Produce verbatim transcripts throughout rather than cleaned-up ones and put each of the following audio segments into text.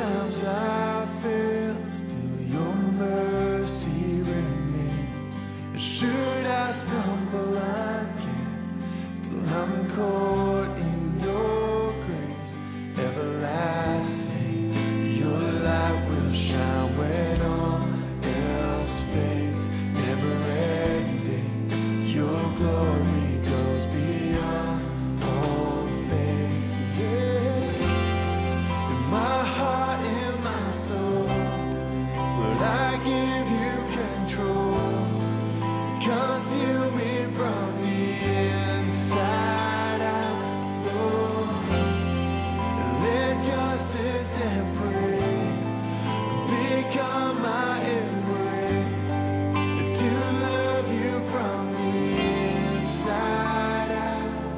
times I fail, still your mercy remains. And should I stumble again, still I'm caught in your grace, everlasting. Your light will shine when all else fades, never ending. Your glory goes beyond all faith. Yeah. In my heart, in my soul, Lord, I give you control. Consume me from the inside out, Lord. Let justice and praise become my embrace, to love you from the inside out.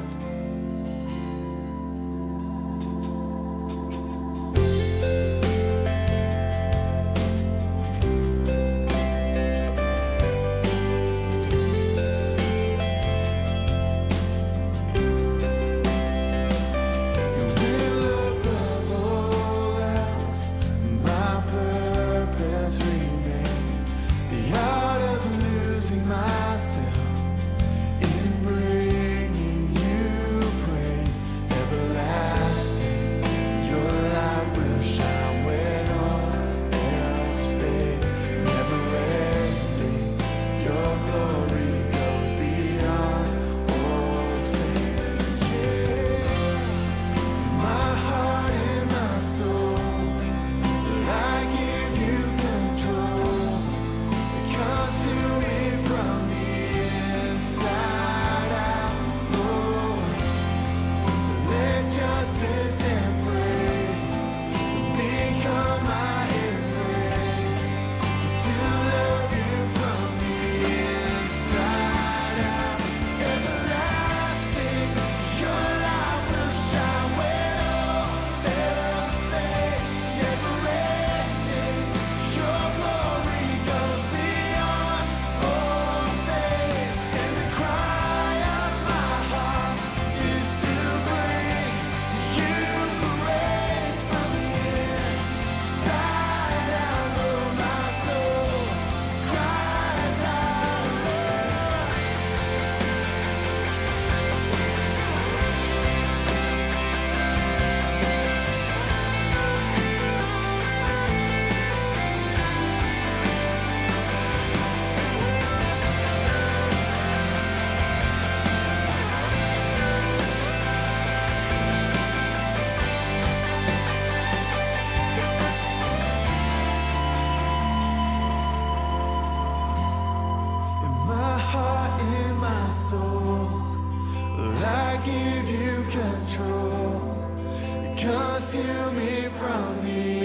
Your will above all else, my purpose remains. The art of losing myself in bringing you praise, everlasting. Your light will shine when all else fades, never ending. Your glory goes beyond all faith. Yeah. My heart and my soul, Lord, I give you control. Consume me from the inside out, Lord. Let justice and praise become my embrace, to love you from the inside out. Everlasting, your light will shine when all else fades, never ending. Your glory goes beyond all faith, and the cry of my heart is to bring you praise from the inside out. Lord, my soul cries out, Lord. In my heart, in my soul, Lord, I give you control. Consume me from the